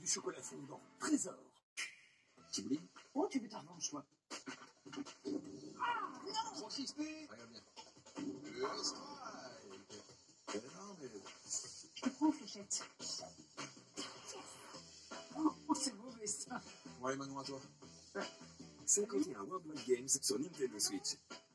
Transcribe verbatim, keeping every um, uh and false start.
chocolat fondant. Trésor. Petit bouling. Oh, tu veux ta revanche, toi. Ah, non. Trop crispé. Regarde bien. Le strike. Eh non, mais... Je te prends, Fléchette. Oh, oh c'est mauvais, ça. Ouais, Manon, à toi. cinquante et un Worldwide Games sur Nintendo Switch.